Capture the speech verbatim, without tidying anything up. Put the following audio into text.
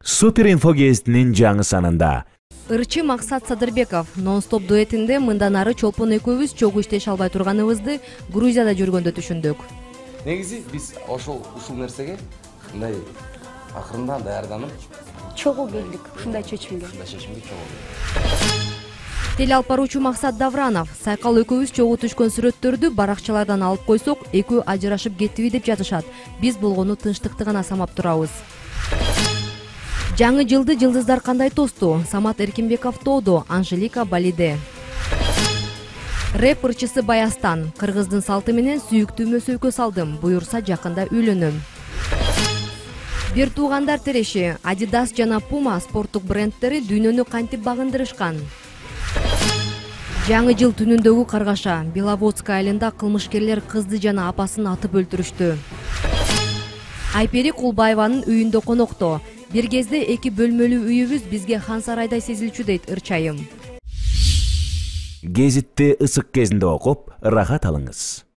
Супер инфо кестинин жаңы санында. Ырчы Максат Садырбеков нон-стоп дуэтинде мындан ары чолпон экөөбүз чогуу иштеше албай турганыбызды Грузияда жүргөндө түшүндүк. Негизи биз ошол ушул нерсеге мындай акырында даярданып чогуу келдик. Ушундай чечимге. Ушундай чечимге чогуу келдик. Теле алып баруучу Максат Давранов сайкал экөөбүз чогуу түшкөн сүрөттөрдү баракчалардан алып койсок, экөө ажырашып кеттиби деп жатышат. Биз болгону тынчтыкты гана самап турабыз. Жаңы жылды жылдыздар кандай тосту? Самат Эркинбеков тоодо, Анжелика Балиде. Рэп ырчысы Баястан, кыргыздын салты менен сүйүктүүмө сөйкө салдым, буюрса жакында үйлөнөм. Бир туугандар тереши, Adidas жана Puma спорттук брендтери дүйнөнү кантип багындырышкан? Жаңы жыл түнүндөгү каргаша, Беловодск айылында кылмышкерлер кызды жана апасын атып өлтүрүштү. Айпери Кулбаеванын үйүндө конокто. Бир кезде эки бөлмөлүү үйүбүз бизге хан сарайдай сезилчү дейт ырчайым. Гезитти ысык кезинде окуп, рахат алыңыз.